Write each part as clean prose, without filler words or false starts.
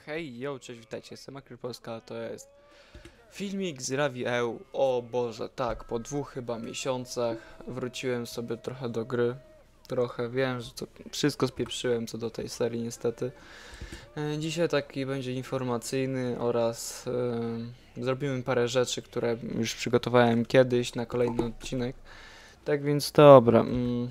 Hej, yo, cześć, witajcie, jestem Akry Polska, to jest filmik z Ravi EU. O Boże, tak, po 2 chyba miesiącach wróciłem sobie trochę do gry. Trochę, wiem, że to wszystko spieprzyłem co do tej serii niestety. Dzisiaj taki będzie informacyjny oraz zrobimy parę rzeczy, które już przygotowałem kiedyś na kolejny odcinek. Tak więc dobra,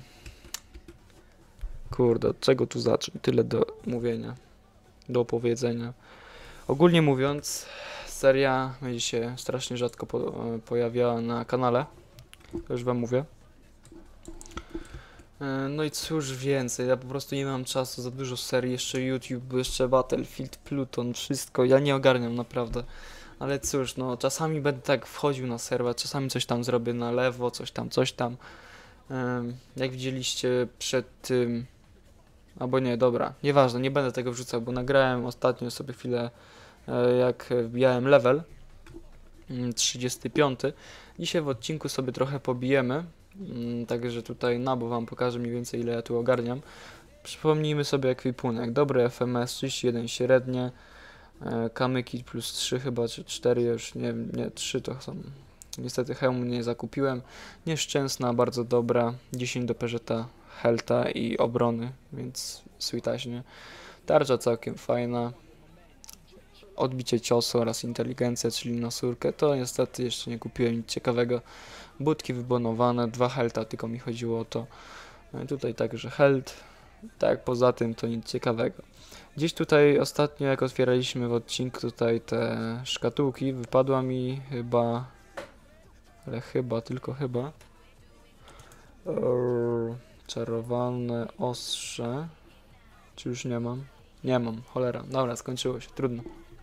kurde, od czego tu zacząć? Tyle do mówienia, do opowiedzenia. Ogólnie mówiąc, seria będzie się strasznie rzadko pojawiała na kanale, to już wam mówię. No i cóż więcej, ja po prostu nie mam czasu, za dużo serii, jeszcze YouTube, jeszcze Battlefield, Pluton, wszystko, ja nie ogarniam naprawdę. Ale cóż, no czasami będę tak wchodził na serwer, czasami coś tam zrobię na lewo, coś tam. Jak widzieliście przed tym, albo nie, dobra, nieważne, nie będę tego wrzucał, bo nagrałem ostatnio sobie chwilę, jak wbijałem level 35. Dzisiaj w odcinku sobie trochę pobijemy, także tutaj bo wam pokażę mniej więcej ile ja tu ogarniam. Przypomnijmy sobie ekwipunek, dobry FMS 31 średnie, kamyki plus 3 chyba, czy 4, już nie 3 to są. Niestety hełmu nie zakupiłem, nieszczęsna, bardzo dobra, 10 do Peugeota, helta i obrony, więc sweetaśnie. Tarcza całkiem fajna. Odbicie ciosu oraz inteligencja, czyli na surkę, to niestety jeszcze nie kupiłem nic ciekawego. Budki wybonowane, 2 helta, tylko mi chodziło o to. No i tutaj także held, tak poza tym to nic ciekawego. Gdzieś tutaj ostatnio jak otwieraliśmy w odcinku tutaj te szkatułki, wypadła mi chyba, ale tylko chyba, czarowane ostrze, czy już nie mam? Nie mam, cholera, dobra, skończyło się, trudno.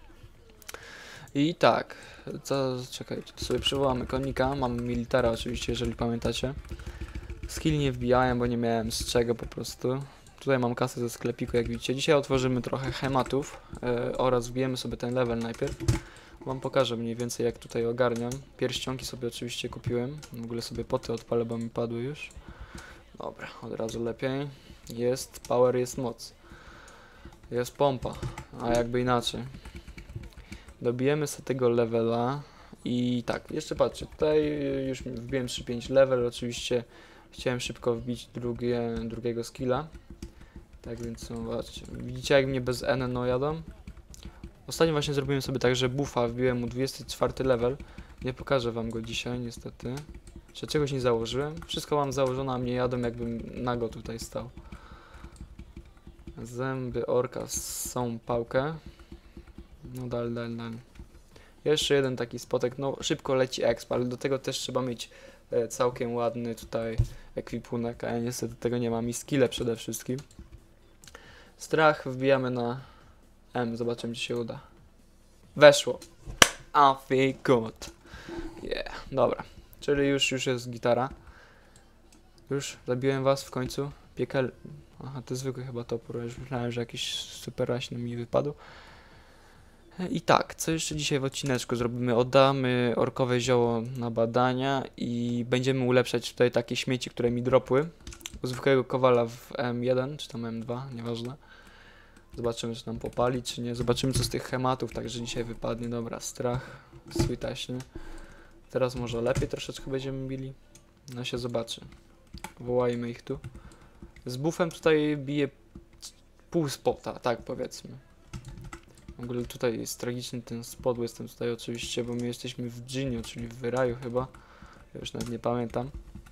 I tak, czekajcie, to sobie przywołamy konika, mamy militara oczywiście, jeżeli pamiętacie. Skill nie wbijałem, bo nie miałem z czego po prostu. Tutaj mam kasę ze sklepiku, jak widzicie. Dzisiaj otworzymy trochę schematów oraz wbijemy sobie ten level najpierw. Wam pokażę mniej więcej jak tutaj ogarniam. Pierścionki sobie oczywiście kupiłem. W ogóle sobie poty odpalę, bo mi padły już. Dobra, od razu lepiej. Jest power, jest moc. Jest pompa, a jakby inaczej. Dobijemy sobie tego levela i tak, jeszcze patrzcie, tutaj już wbiłem 3-5 level, oczywiście chciałem szybko wbić drugiego skilla. Tak więc zobaczcie, widzicie jak mnie bez N no jadą? Ostatnio właśnie zrobiłem sobie tak, że buffa wbiłem mu 24 level, nie pokażę wam go dzisiaj niestety, że czegoś nie założyłem, wszystko mam założone, a mnie jadą jakbym nago tutaj stał. Zęby orka są pałkę. No dalej. Jeszcze jeden taki spotek, no szybko leci exp, ale do tego też trzeba mieć całkiem ładny tutaj ekwipunek, a ja niestety tego nie mam i skille przede wszystkim. Strach wbijamy na M, zobaczymy czy się uda. Weszło. I feel good. Yeah, dobra, czyli już jest gitara. Już zabiłem was w końcu. Piekel... Aha, to zwykły chyba topór, już myślałem, że jakiś super raśny mi wypadł. I tak, co jeszcze dzisiaj w odcineczku zrobimy? Oddamy orkowe zioło na badania i będziemy ulepszać tutaj takie śmieci, które mi dropły. U zwykłego kowala w M1 czy tam M2, nieważne. Zobaczymy, czy nam popali, czy nie. Zobaczymy, co z tych schematów, także dzisiaj wypadnie. Dobra, strach, sweetaśnie. Teraz może lepiej troszeczkę będziemy bili. No się zobaczy. Wołajmy ich tu. Z buffem tutaj bije pół spota, tak powiedzmy. W ogóle tutaj jest tragiczny ten spot, bo jestem tutaj oczywiście, bo my jesteśmy w Dżinio, czyli w raju chyba. Ja już nawet nie pamiętam.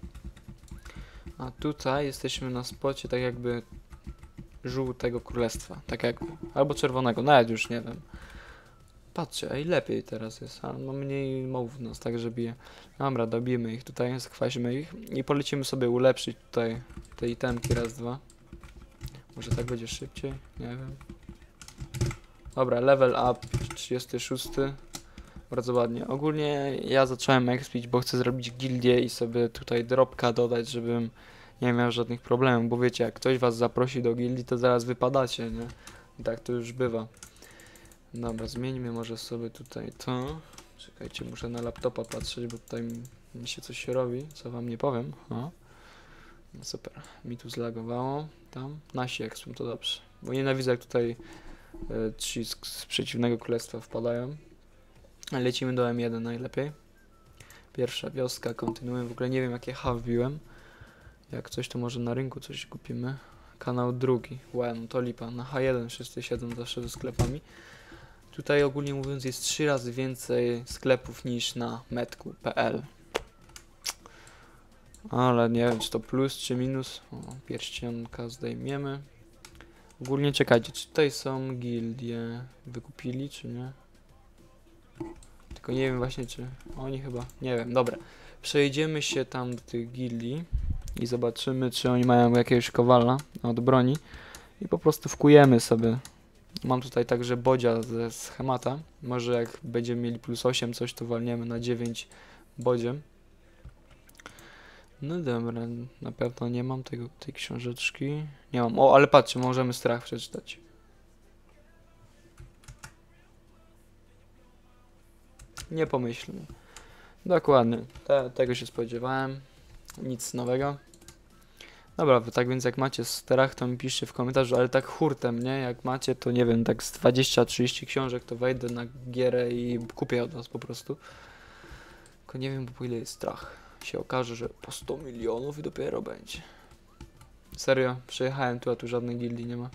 A tutaj jesteśmy na spocie tak jakby żółtego królestwa, tak jakby. Albo czerwonego, nawet już nie wiem. Patrzcie, ej, lepiej teraz jest, a no mniej małów nas także bije. Dobra, dobijmy ich tutaj, skwaśmy ich i polecimy sobie ulepszyć tutaj te itemki raz, dwa. Może tak będzie szybciej, nie wiem. Dobra, level up 36. Bardzo ładnie. Ogólnie ja zacząłem expić, bo chcę zrobić gildię i sobie tutaj dropka dodać, żebym nie miał żadnych problemów, bo wiecie, jak ktoś was zaprosi do gildii, to zaraz wypadacie, nie? I tak to już bywa. Dobra, zmieńmy może sobie tutaj to. Czekajcie, muszę na laptopa patrzeć, bo tutaj mi się coś robi, co wam nie powiem. O. No super, mi tu zlagowało. Tam, nasi exp, to dobrze. Bo nienawidzę jak tutaj Ci z przeciwnego królestwa wpadają. Lecimy do M1 najlepiej. Pierwsza wioska, kontynuuję. W ogóle nie wiem jakie H wbiłem. Jak coś to może na rynku coś kupimy. Kanał drugi. Wow, no to lipa. Na H1 wszyscy siedzą zawsze ze sklepami. Tutaj ogólnie mówiąc jest 3 razy więcej sklepów niż na metku.pl. Ale nie wiem czy to plus czy minus. O, pierścionka zdejmiemy. Ogólnie czekajcie, czy tutaj są gildie wykupili czy nie? Tylko nie wiem właśnie czy oni chyba, nie wiem, dobra. Przejdziemy się tam do tych gildii i zobaczymy czy oni mają jakiegoś kowala od broni i po prostu wkujemy sobie. Mam tutaj także bodzia ze schemata. Może jak będziemy mieli plus 8 coś to walniemy na 9 bodziem. No dobra, na pewno nie mam tej książeczki. Nie mam. O, ale patrzcie, możemy strach przeczytać. Nie pomyślmy. Dokładnie. Tego się spodziewałem. Nic nowego. Dobra, tak więc jak macie strach, to mi piszcie w komentarzu, ale tak hurtem, nie? Jak macie, to nie wiem, tak z 20-30 książek, to wejdę na gierę i kupię od was po prostu. Tylko nie wiem, bo po ile jest strach. Się okaże, że po 100 milionów i dopiero będzie. Serio, przyjechałem tu, a tu żadnej gildii nie ma.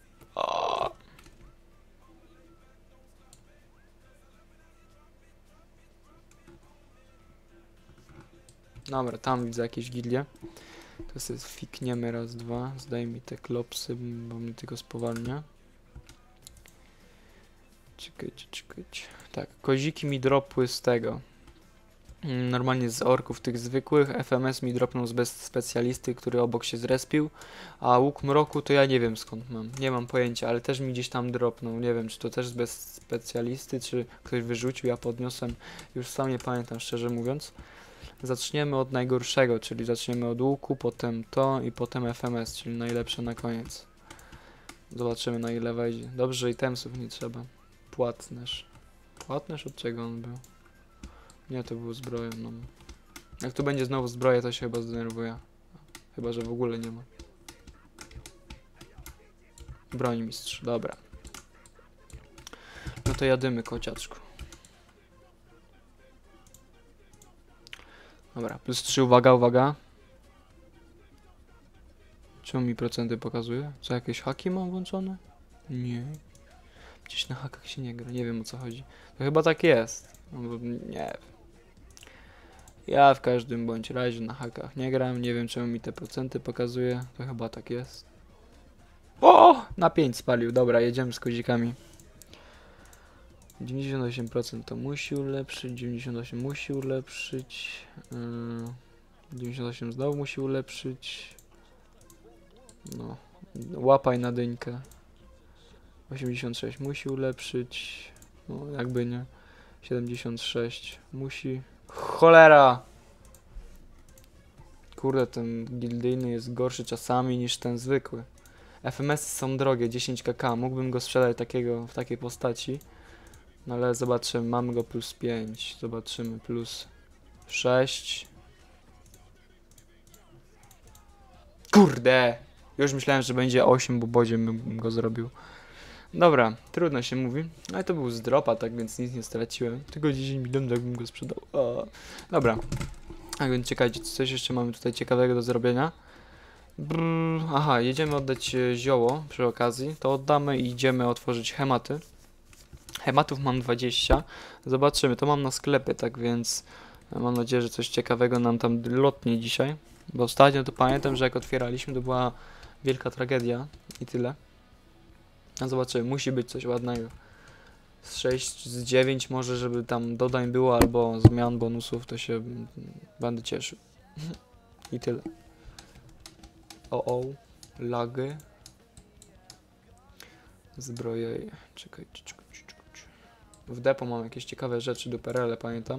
Dobra, tam widzę jakieś gildie. To sobie fikniemy raz, dwa. Zdaj mi te klopsy, bo mnie tylko spowalnia. Czekajcie. Tak, koziki mi dropły z tego. Normalnie z orków tych zwykłych. FMS mi dropnął z bez specjalisty, który obok się zrespił. A łuk mroku to ja nie wiem skąd mam. Nie mam pojęcia, ale też mi gdzieś tam dropnął. Nie wiem, czy to też bez specjalisty, czy ktoś wyrzucił, ja podniosłem. Już sam nie pamiętam, szczerze mówiąc. Zaczniemy od najgorszego, czyli zaczniemy od łuku, potem to i potem FMS, czyli najlepsze na koniec. Zobaczymy na ile wejdzie. Dobrze, że itemsów nie trzeba. Płatnerz. Płatnerz od czego on był? Nie, to był zbroją. No. Jak tu będzie znowu zbroja, to się chyba zdenerwuje. Chyba, że w ogóle nie ma. Broń mistrz, dobra. No to jadymy, kociaczku. Dobra, plus 3, uwaga. Czemu mi procenty pokazuje? Co, jakieś haki mam włączone? Nie. Gdzieś na hakach się nie gra, nie wiem o co chodzi. To chyba tak jest. No, nie wiem. Ja w każdym bądź razie na hakach nie gram, nie wiem czemu mi te procenty pokazuje. To chyba tak jest. O! Na 5 spalił, dobra, jedziemy z kozikami. 98% to musi ulepszyć, 98 musi ulepszyć, 98 znowu musi ulepszyć. No, łapaj na dyńkę. 86 musi ulepszyć, no jakby nie. 76 musi. Cholera! Kurde, ten gildyjny jest gorszy czasami niż ten zwykły. FMS są drogie, 10 kk, mógłbym go sprzedać takiego w takiej postaci. No ale zobaczymy, mamy go plus 5, zobaczymy plus 6. Kurde! Już myślałem, że będzie 8, bo bodziem bym go zrobił. Dobra, trudno się mówi. Ale to był z dropa, tak więc nic nie straciłem. Tylko 10 milionów jakbym go sprzedał. Dobra. Tak więc czekajcie, coś jeszcze mamy tutaj ciekawego do zrobienia. Aha, jedziemy oddać zioło przy okazji. To oddamy i idziemy otworzyć hematy. Hematów mam 20. Zobaczymy, to mam na sklepie, tak więc mam nadzieję, że coś ciekawego nam tam lotnie dzisiaj. Bo ostatnio to pamiętam, że jak otwieraliśmy, to była wielka tragedia i tyle. A zobaczymy, musi być coś ładnego. Z 6, z 9 może, żeby tam dodań było, albo zmian bonusów, to się będę cieszył. I tyle. Lagi. Zbroje. Czekajcie. W depo mam jakieś ciekawe rzeczy do PRL, pamiętam.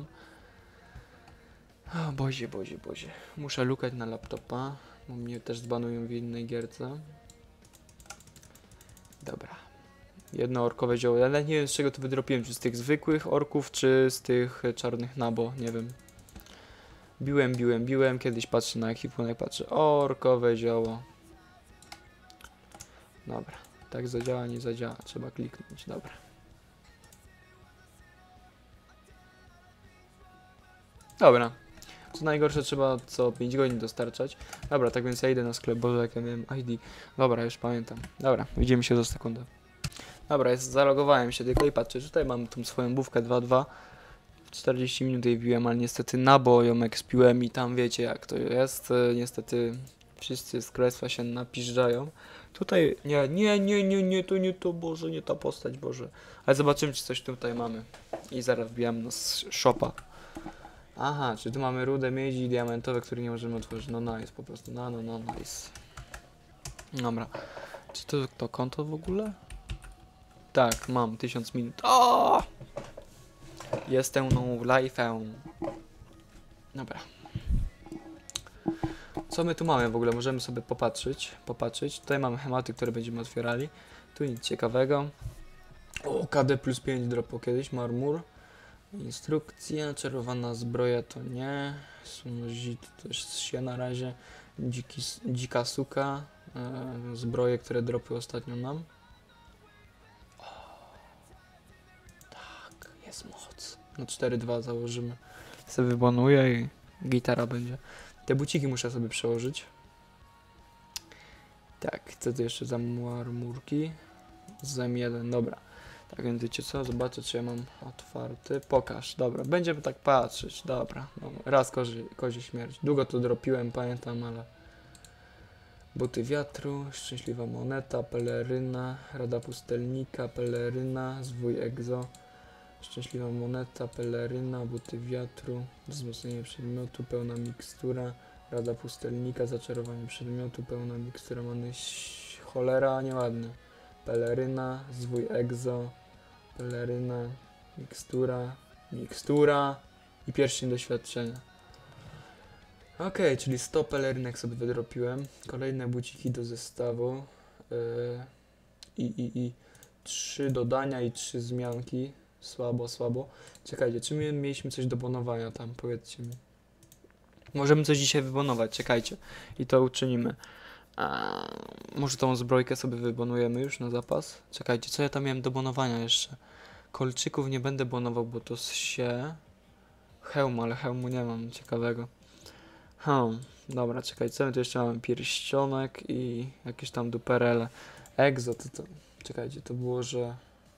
O, Bozie. Muszę lukać na laptopa, bo mnie też zbanują w innej gierce. Dobra. Jedno orkowe zioło, ale nie wiem z czego to wydropiłem, czy z tych zwykłych orków, czy z tych czarnych nabo, nie wiem. Biłem, kiedyś patrzę na ekwipunek, patrzę, orkowe zioło. Dobra, Tak zadziała, nie zadziała. Trzeba kliknąć, dobra. Dobra. Co najgorsze, trzeba co 5 godzin dostarczać. Dobra, tak więc ja idę na sklep, Boże, jak ja miałem ID. Dobra, już pamiętam. Dobra, widzimy się za sekundę. Dobra, zalogowałem się tylko i patrzę, tutaj mam tą swoją bówkę 2.2. 40 minut jej biłem, ale niestety naboją expiłem i tam wiecie jak to jest. Niestety wszyscy z królestwa się napiżdżają. Tutaj, nie, to nie to, Boże, nie ta postać, Boże. Ale zobaczymy, czy coś tutaj mamy. I zaraz wbijam na shopa. Aha, czy tu mamy rudę miedzi diamentowe, które nie możemy otworzyć. No nice, po prostu, no nice. Dobra. Czy to konto w ogóle? Tak, mam 1000 minut. O! Jestem no life'em. Dobra. Co my tu mamy w ogóle? Możemy sobie popatrzeć. Tutaj mamy hematy, które będziemy otwierali. Tu nic ciekawego. O, KD plus 5 dropu kiedyś, marmur. Instrukcja, czerwona zbroja to nie. Sunozi to też się na razie. Dzika suka. Zbroje, które dropy ostatnio nam. O, tak, jest moc. No 4-2 założymy. Sobie wybanuję i gitara będzie. Te buciki muszę sobie przełożyć. Tak, co tu jeszcze za marmurki? Zem 1, dobra. Tak więc wiecie co, zobaczę czy ja mam otwarty. Pokaż, dobra, będziemy tak patrzeć, dobra. Raz kozie śmierć. Długo to dropiłem, pamiętam, ale... Buty wiatru, szczęśliwa moneta, peleryna, rada pustelnika, peleryna, zwój egzo. Szczęśliwa moneta, peleryna, buty wiatru, wzmocnienie przedmiotu, pełna mikstura, rada pustelnika, zaczarowanie przedmiotu, pełna mikstura, many cholera, nieładny. Peleryna, zwój egzo, peleryna, mikstura i pierścień doświadczenia. Okej, czyli 100 pelerynek sobie wydropiłem, kolejne buciki do zestawu i 3 dodania i 3 zmianki. Słabo. Czekajcie, czy my mieliśmy coś do bonowania tam? Powiedzcie mi. Możemy coś dzisiaj wybonować, czekajcie. I to uczynimy. Może tą zbrojkę sobie wybonujemy już na zapas? Czekajcie, co ja tam miałem do bonowania jeszcze? Kolczyków nie będę bonował, bo to się... Hełm, ale hełmu nie mam ciekawego. Dobra, czekajcie, co my tu jeszcze mamy? Pierścionek i jakieś tam duperele. Exo, to... Czekajcie, to było, że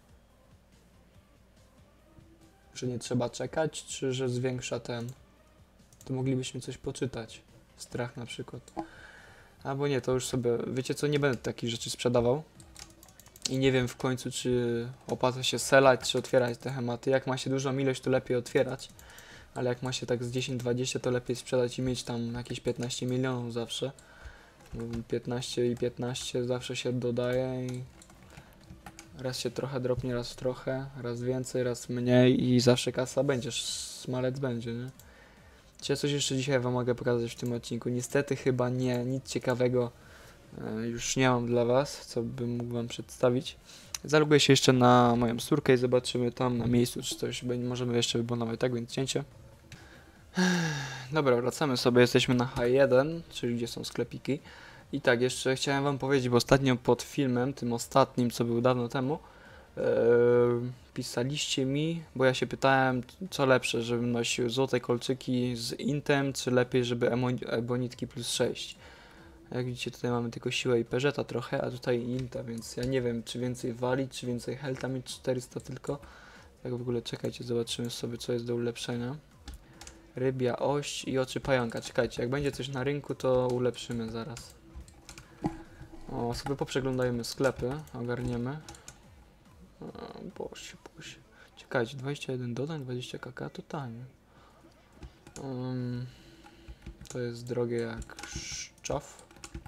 nie trzeba czekać, czy że zwiększa ten. To moglibyśmy coś poczytać. Strach na przykład. Albo nie, to już sobie, wiecie co, nie będę takich rzeczy sprzedawał. I nie wiem w końcu, czy opłaca się selać, czy otwierać te hematy. Jak ma się dużą ilość, to lepiej otwierać. Ale jak ma się tak z 10-20, to lepiej sprzedać i mieć tam jakieś 15 milionów zawsze. 15 i 15 zawsze się dodaje i raz się trochę dropnie, raz trochę, raz więcej, raz mniej i zawsze kasa będzie, smalec będzie, nie? Czy ja coś jeszcze dzisiaj wam mogę pokazać w tym odcinku? Niestety chyba nie, nic ciekawego już nie mam dla was, co bym mógł wam przedstawić. Zaloguję się jeszcze na moją córkę i zobaczymy tam na miejscu, czy coś możemy jeszcze wybonować, tak więc cięcie. Dobra, wracamy sobie, jesteśmy na H1, czyli gdzie są sklepiki. I tak, jeszcze chciałem wam powiedzieć, bo ostatnio pod filmem, tym ostatnim, co był dawno temu, pisaliście mi, bo ja się pytałem, co lepsze, żebym nosił złote kolczyki z intem, czy lepiej, żeby ebonitki plus 6. Jak widzicie, tutaj mamy tylko siłę i peżeta trochę, a tutaj inta, więc ja nie wiem, czy więcej walić, czy więcej helta mieć, 400 tylko. Tak w ogóle, czekajcie, zobaczymy sobie, co jest do ulepszenia. Rybia oś i oczy pająka. Czekajcie, jak będzie coś na rynku, to ulepszymy zaraz. O, sobie poprzeglądajmy sklepy, ogarniemy. Boże. Czekajcie, 21 dodań, 20 kk to tanie. To jest drogie jak szczaw.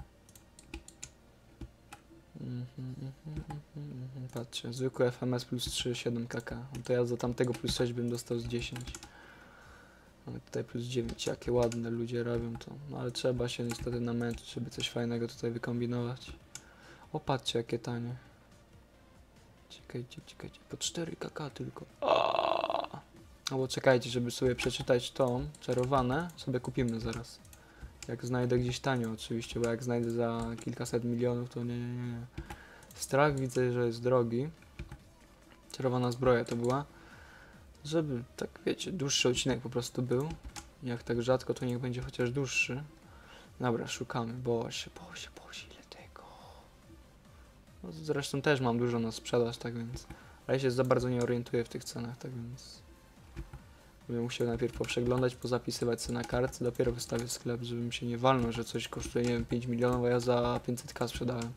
Patrzcie, zwykły FMS plus 3, 7 kk. No to ja za tamtego plus 6 bym dostał z 10. Mamy tutaj plus 9, jakie ładne ludzie robią to. No ale trzeba się niestety namęczyć, żeby coś fajnego tutaj wykombinować. O, patrzcie, jakie tanie. Czekajcie, po 4 kk tylko. Albo czekajcie, żeby sobie przeczytać tą czarowane, sobie kupimy zaraz. Jak znajdę gdzieś tanio oczywiście, bo jak znajdę za kilkaset milionów, to nie. Strach widzę, że jest drogi. Czerwona zbroja to była. Żeby, tak wiecie, dłuższy odcinek po prostu był. Jak tak rzadko, to niech będzie chociaż dłuższy. Dobra, szukamy. Boże, ile tego. No, zresztą też mam dużo na sprzedaż, tak więc... Ale się za bardzo nie orientuję w tych cenach, tak więc... Będę musiał najpierw poprzeglądać, pozapisywać sobie na kartce, dopiero wystawię sklep, żebym się nie walnął, że coś kosztuje, nie wiem, 5 milionów, a ja za 500k sprzedałem.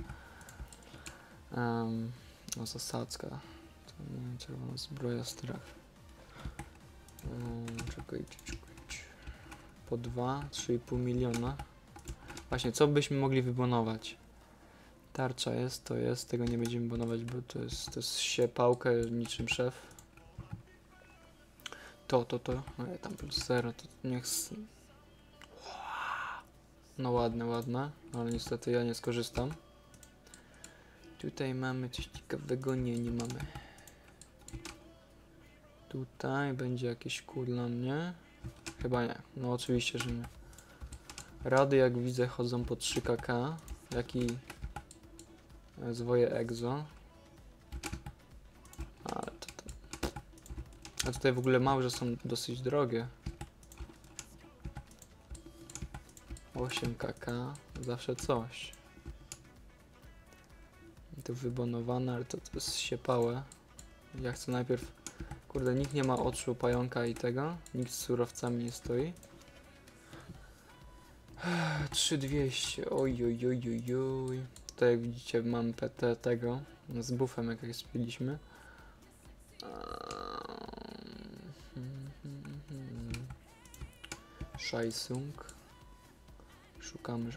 No zasadzka. To nie wiem, czerwona zbroja, strach. Czekajcie. Po 3,5 miliona. Właśnie, co byśmy mogli wybonować? Tarcza jest, to jest, tego nie będziemy bonować, bo to jest siepałkę niczym szef. To. No ja tam plus 0, to niech... No ładne, ale niestety ja nie skorzystam. Tutaj mamy coś ciekawego, nie mamy. Tutaj będzie jakiś kół dla mnie. Chyba nie, no oczywiście, że nie. Rady jak widzę chodzą po 3kk. Jaki zwoje exo. Ale to... A tutaj w ogóle małże są dosyć drogie. 8kk, zawsze coś. To wybonowane, ale to jest siepałe. Ja chcę najpierw... Kurde, nikt nie ma oczu pająka i tego. Nikt z surowcami nie stoi. 3200, oj. Tutaj jak widzicie mam PT tego. Z buffem jak spiliśmy. Szajsung. Szukamy...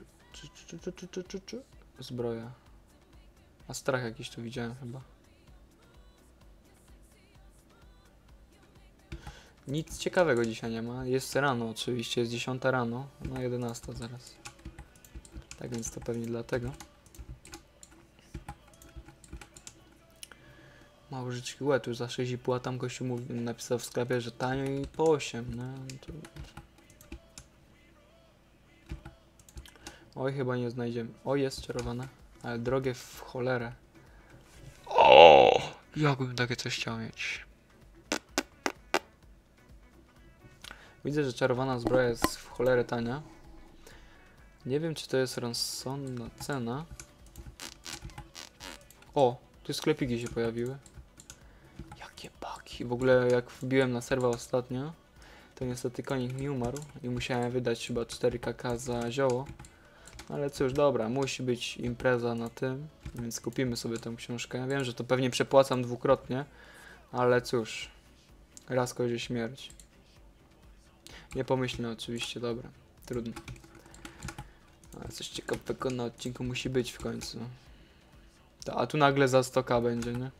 Zbroja. A strach jakiś tu widziałem chyba. Nic ciekawego dzisiaj nie ma. Jest rano oczywiście, jest 10 rano. No 11 zaraz. Tak więc to pewnie dlatego. Małżyczki łeb już za 6,5, a tam gościu napisał w sklepie, że tanio i po 8, no to... Oj, chyba nie znajdziemy. O, jest czarowane, ale drogie w cholerę. O, jakbym takie coś chciał mieć. Widzę, że czarowana zbroja jest w cholerę tania. Nie wiem, czy to jest rozsądna cena. O, tu sklepiki się pojawiły. Jakie baki. W ogóle jak wbiłem na serwa ostatnio, to niestety konik mi umarł i musiałem wydać chyba 4kk za zioło. Ale cóż, dobra, musi być impreza na tym, więc kupimy sobie tę książkę. Ja wiem, że to pewnie przepłacam dwukrotnie, ale cóż, raz kozie śmierć. Niepomyślne oczywiście, dobra, trudno. Ale coś ciekawego na odcinku musi być w końcu. A tu nagle za 100k będzie, nie?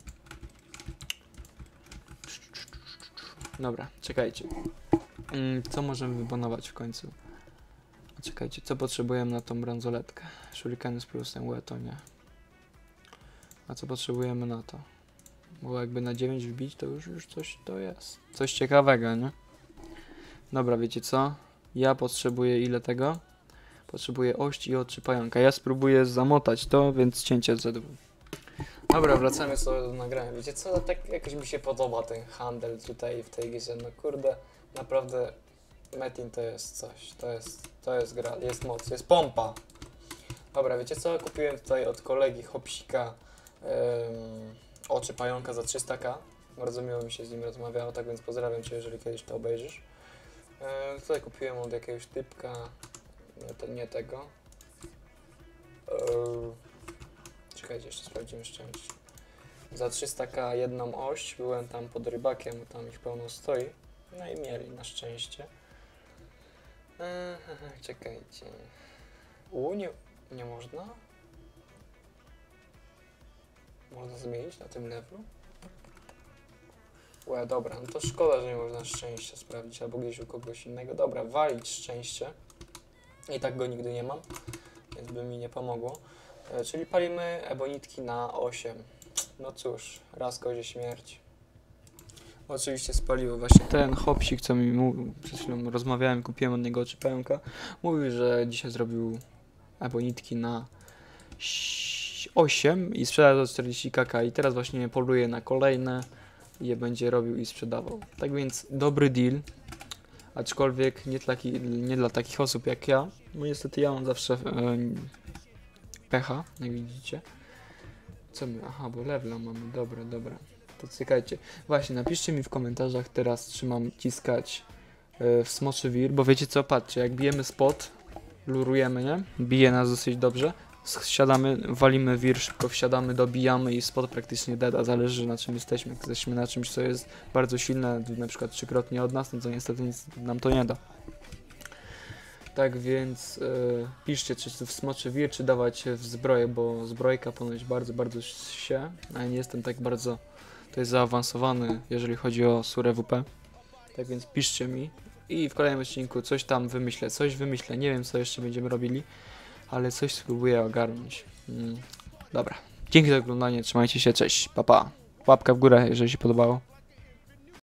Dobra, czekajcie. Co możemy wybonować w końcu? Czekajcie, co potrzebujemy na tą bransoletkę? Shurikeny z plusem, to nie. A co potrzebujemy na to? Bo jakby na 9 wbić, to już coś to jest. Coś ciekawego, nie? Dobra, wiecie co? Ja potrzebuję ile tego? Potrzebuję ość i oczy pająka. Ja spróbuję zamotać to, więc cięcie Z2. Dobra, wracamy sobie do nagrania. Wiecie co? Tak jakoś mi się podoba ten handel tutaj w tej grze. No kurde, naprawdę Metin to jest coś. To jest gra, jest moc, jest pompa. Dobra, wiecie co? Kupiłem tutaj od kolegi Hopsika oczy pająka za 300k. Bardzo miło mi się z nim rozmawiało, tak więc pozdrawiam cię, jeżeli kiedyś to obejrzysz. Tutaj kupiłem od jakiegoś typka, nie tego. Czekajcie, jeszcze sprawdzimy szczęście. Za 300k jedną oś, byłem tam pod rybakiem, tam ich pełno stoi. No i mieli na szczęście. Czekajcie. Nie można? Można zmienić na tym levelu? Dobra, no to szkoda, że nie można szczęścia sprawdzić, albo gdzieś u kogoś innego. Dobra, walić szczęście. I tak go nigdy nie mam, więc by mi nie pomogło. Czyli palimy ebonitki na 8. No cóż, raz kozie śmierć. Oczywiście spaliły właśnie ten hopsik, co mi mówił, przed chwilą rozmawiałem, kupiłem od niego oczy pająka. Mówił, że dzisiaj zrobił ebonitki na 38 i sprzedał za 40 kk i teraz właśnie poluje na kolejne i je będzie robił i sprzedawał. Tak więc dobry deal, aczkolwiek nie dla takich osób jak ja, bo niestety ja mam zawsze pecha, jak widzicie. Co my? Aha, bo levela mamy, dobra. To czekajcie. Właśnie, napiszcie mi w komentarzach teraz, czy mam ciskać w smoczy wir, bo wiecie co, patrzcie, jak bijemy spot, lurujemy, nie? Bije nas dosyć dobrze. Siadamy, walimy wir, szybko wsiadamy, dobijamy i spot praktycznie deada, zależy na czym jesteśmy. Jak jesteśmy na czymś, co jest bardzo silne, na przykład trzykrotnie od nas, no to niestety nic nam to nie da. Tak więc piszcie, czy w smoczy wir, czy dawać w zbroję, bo zbrojka ponoć bardzo się, a ja nie jestem tak bardzo tutaj zaawansowany, jeżeli chodzi o surę WP. Tak więc piszcie mi i w kolejnym odcinku coś tam wymyślę, nie wiem co jeszcze będziemy robili, ale coś spróbuję ogarnąć. Dobra, dzięki za oglądanie, trzymajcie się, cześć, pa pa. Łapka w górę, jeżeli się podobało.